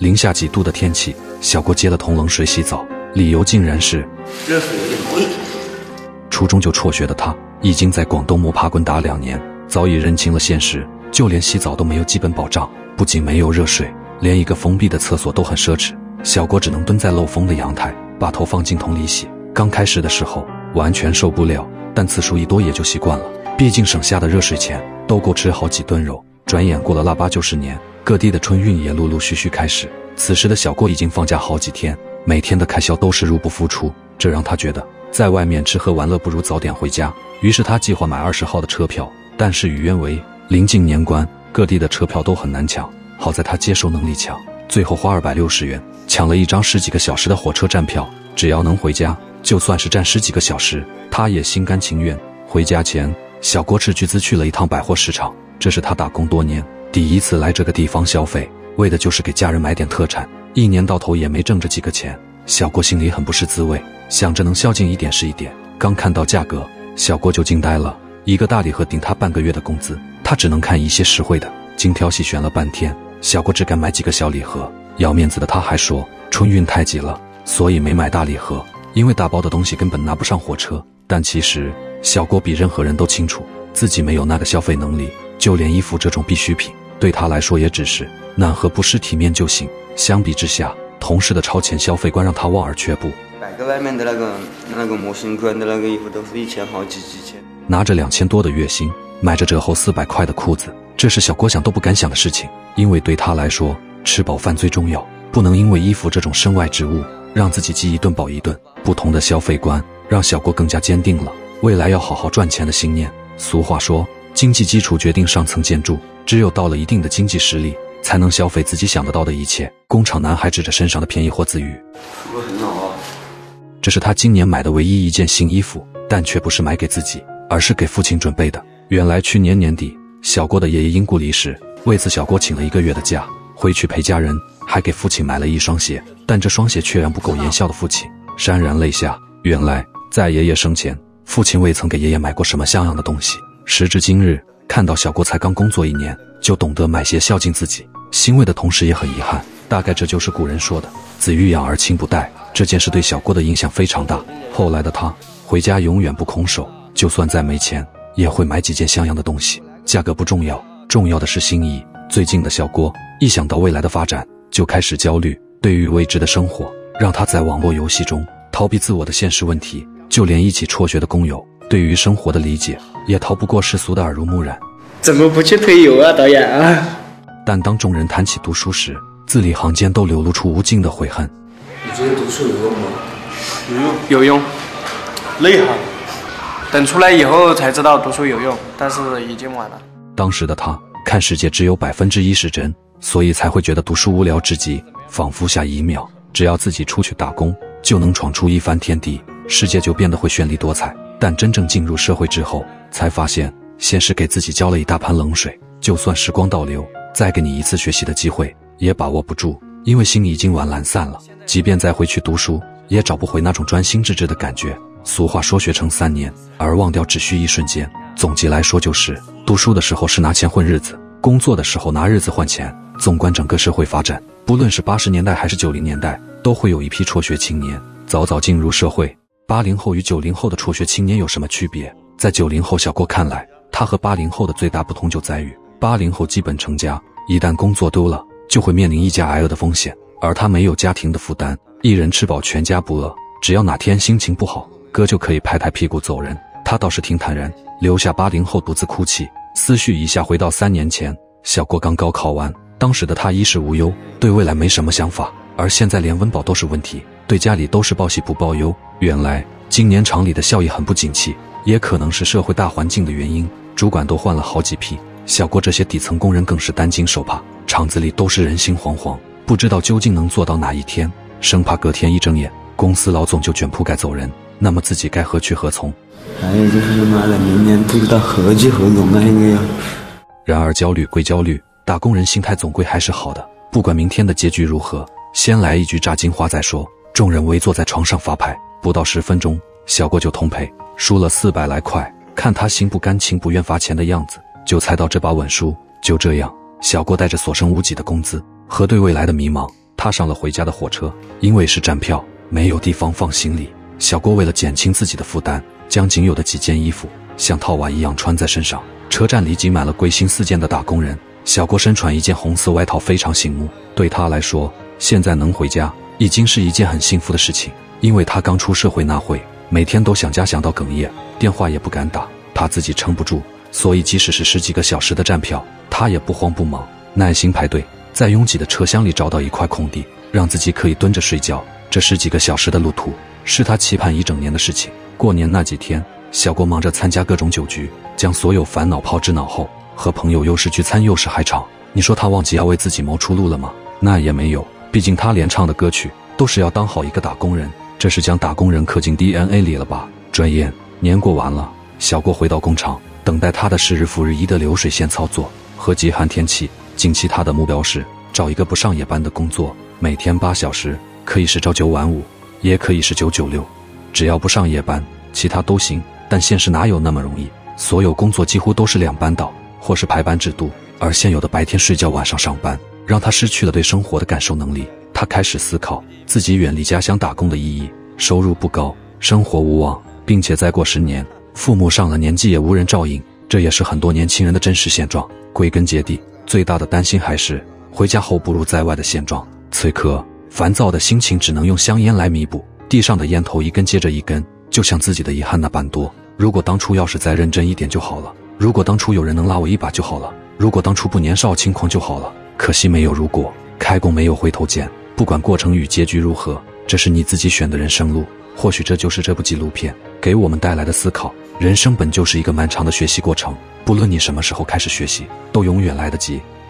零下几度的天气，小郭接了桶冷水洗澡，理由竟然是热水有点贵。 初中就辍学的他，已经在广东摸爬滚打2年，早已认清了现实，就连洗澡都没有基本保障，不仅没有热水，连一个封闭的厕所都很奢侈。小郭只能蹲在漏风的阳台，把头放进桶里洗。刚开始的时候完全受不了，但次数一多也就习惯了，毕竟省下的热水钱都够吃好几顿肉。转眼过了腊八90年，各地的春运也陆陆续续开始。此时的小郭已经放假好几天，每天的开销都是入不敷出，这让他觉得在外面吃喝玩乐不如早点回家。于是他计划买20号的车票，但事与愿违，临近年关，各地的车票都很难抢。好在他接受能力强，最后花260元抢了一张10几个小时的火车站票，只要能回家，就算是站10几个小时，他也心甘情愿。回家前，小郭斥巨资去了一趟百货市场，这是他打工多年第一次来这个地方消费，为的就是给家人买点特产。1年到头也没挣着几个钱，小郭心里很不是滋味，想着能孝敬一点是一点。刚看到价格，小郭就惊呆了，一个大礼盒顶他半个月的工资，他只能看一些实惠的，精挑细选了半天，小郭只敢买几个小礼盒。要面子的他还说春运太挤了，所以没买大礼盒，因为大包的东西根本拿不上火车。但其实小郭比任何人都清楚自己没有那个消费能力，就连衣服这种必需品对他来说也只是暖和不失体面就行。相比之下，同事的超前消费观让他望而却步。 摆个外面的那个模型款的那个衣服都是1000好几千。 拿着2000多的月薪，买着折后400块的裤子，这是小郭想都不敢想的事情。因为对他来说，吃饱饭最重要，不能因为衣服这种身外之物让自己饥一顿饱一顿。不同的消费观让小郭更加坚定了未来要好好赚钱的信念。俗话说，经济基础决定上层建筑，只有到了一定的经济实力，才能消费自己想得到的一切。工厂男孩指着身上的便宜货自语， 是不是很老啊？ 这是他今年买的唯一一件新衣服，但却不是买给自己，而是给父亲准备的。原来去年年底，小郭的爷爷因故离世，为此小郭请了1个月的假，回去陪家人，还给父亲买了一双鞋。但这双鞋却让不苟言笑的父亲潸然泪下。原来在爷爷生前，父亲未曾给爷爷买过什么像样的东西。时至今日，看到小郭才刚工作1年就懂得买鞋孝敬自己，欣慰的同时也很遗憾。大概这就是古人说的子欲养而亲不待。这件事对小郭的影响非常大，后来的他回家永远不空手，就算再没钱也会买几件像样的东西。价格不重要，重要的是心意。最近的小郭一想到未来的发展就开始焦虑，对于未知的生活让他在网络游戏中逃避自我的现实问题。就连一起辍学的工友对于生活的理解也逃不过世俗的耳濡目染。 怎么不去推油啊，导演啊？ 但当众人谈起读书时，字里行间都流露出无尽的悔恨。 你觉得读书有用吗？有用，累哈。等出来以后才知道读书有用，但是已经晚了。 当时的他看世界只有1%是真，所以才会觉得读书无聊至极，仿佛下一秒只要自己出去打工就能闯出一番天地，世界就变得会绚丽多彩。但真正进入社会之后，才发现现实给自己浇了一大盆冷水，就算时光倒流，再给你一次学习的机会也把握不住，因为心已经晚懒散了。即便再回去读书，也找不回那种专心致志的感觉。俗话说学成3年，而忘掉只需一瞬间。总结来说就是，读书的时候是拿钱混日子，工作的时候拿日子换钱。纵观整个社会发展，不论是80年代还是90年代，都会有一批辍学青年早早进入社会。80后与90后的辍学青年有什么区别？在90后小郭看来，他和80后的最大不同就在于80后基本成家，一旦工作丢了就会面临一家挨饿的风险，而他没有家庭的负担，一人吃饱全家不饿，只要哪天心情不好，哥就可以拍拍屁股走人。他倒是挺坦然，留下80后独自哭泣。思绪一下回到3年前，小郭刚高考完，当时的他衣食无忧，对未来没什么想法，而现在连温饱都是问题，对家里都是报喜不报忧。原来今年厂里的效益很不景气，也可能是社会大环境的原因，主管都换了好几批，小郭这些底层工人更是担惊受怕，厂子里都是人心惶惶，不知道究竟能做到哪一天，生怕隔天一睁眼公司老总就卷铺盖走人，那么自己该何去何从？ 还有就是他妈的明年不知道何去何从啊，应该要。 然而焦虑归焦虑，打工人心态总归还是好的，不管明天的结局如何，先来一局炸金花再说。众人围坐在床上发牌，不到10分钟，小郭就通赔，输了400来块。看他心不甘情不愿罚钱的样子，就猜到这把稳输。就这样，小郭带着所剩无几的工资和对未来的迷茫，他踏上了回家的火车。因为是站票，没有地方放行李，小郭为了减轻自己的负担，将仅有的几件衣服像套娃一样穿在身上。车站里挤满了归心似箭的打工人，小郭身穿一件红色外套非常醒目，对他来说，现在能回家已经是一件很幸福的事情。因为他刚出社会那会，每天都想家想到哽咽，电话也不敢打，怕自己撑不住，所以即使是10几个小时的站票，他也不慌不忙，耐心排队，在拥挤的车厢里找到一块空地，让自己可以蹲着睡觉。这10几个小时的路途是他期盼一整年的事情。过年那几天，小郭忙着参加各种酒局，将所有烦恼抛之脑后，和朋友又是聚餐又是嗨唱。你说他忘记要为自己谋出路了吗？那也没有，毕竟他连唱的歌曲都是要当好一个打工人，这是将打工人刻进 DNA 里了吧。转眼年过完了，小郭回到工厂，等待他的是日复日一的流水线操作和极寒天气。近期他的目标是找一个不上夜班的工作，每天8小时，可以是朝9晚5，也可以是996，只要不上夜班，其他都行。但现实哪有那么容易？所有工作几乎都是2班倒，或是排班制度，而现有的白天睡觉晚上上班，让他失去了对生活的感受能力。他开始思考自己远离家乡打工的意义。收入不高，生活无望，并且再过10年，父母上了年纪也无人照应，这也是很多年轻人的真实现状。归根结底，最大的担心还是回家后不如在外的现状。此刻烦躁的心情只能用香烟来弥补，地上的烟头一根接着一根，就像自己的遗憾那般多。如果当初要是再认真一点就好了，如果当初有人能拉我一把就好了，如果当初不年少轻狂就好了。可惜没有如果，开弓没有回头箭，不管过程与结局如何，这是你自己选的人生路。或许这就是这部纪录片给我们带来的思考。人生本就是一个漫长的学习过程，不论你什么时候开始学习，都永远来得及。